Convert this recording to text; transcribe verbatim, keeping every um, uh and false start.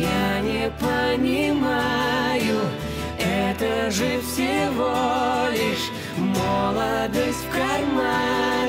Я не понимаю, это же всего лишь молодость в кармане.